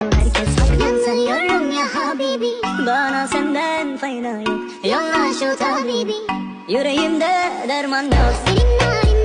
Herkes haklı sanıyorum ya Habibi. Bana senden fayda yok, yolla şu tabibi. Yüreğimde derman yok, senin narin